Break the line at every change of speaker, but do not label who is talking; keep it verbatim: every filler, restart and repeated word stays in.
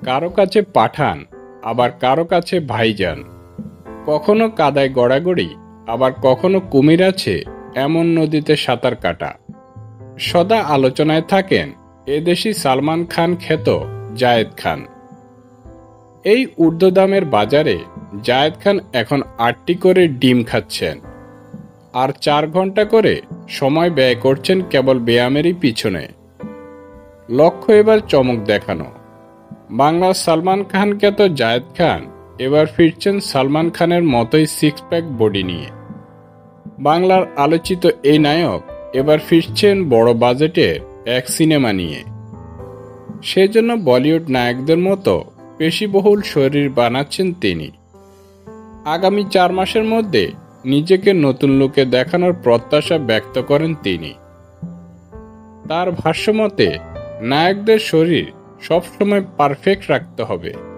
কারো কাছে পাঠান, আবার কারো কাছে ভাইজান। কখনো কাদায় গড়াগড়ি, আবার কখনো কুমির আছে এমন নদীতে সাঁতার কাটা। সদা আলোচনায় থাকেন এদেশি সালমান খান খ্যাত জায়েদ খান। এই ঊর্ধ্বদামের বাজারে জায়েদ খান এখন আটটি করে ডিম খাচ্ছেন, আর চার ঘন্টা করে সময় ব্যয় করছেন কেবল ব্যায়ামেরই পিছনে। লক্ষ্য এবার চমক দেখানো। বাংলার সালমান খান খ্যাত জায়েদ খান এবার ফিরছেন সালমান খানের মতোই সিক্স প্যাক বডি নিয়ে। বাংলার আলোচিত এই নায়ক এবার ফিরছেন বড় বাজেটের এক সিনেমা নিয়ে। সেজন্য বলিউড নায়কদের মতো পেশিবহুল শরীর বানাচ্ছেন তিনি। আগামী চার মাসের মধ্যে নিজেকে নতুন লুকে দেখানোর প্রত্যাশা ব্যক্ত করেন তিনি। তার ভাষ্যমতে নায়কদের শরীর সবসময় পারফেক্ট রাখতে হবে।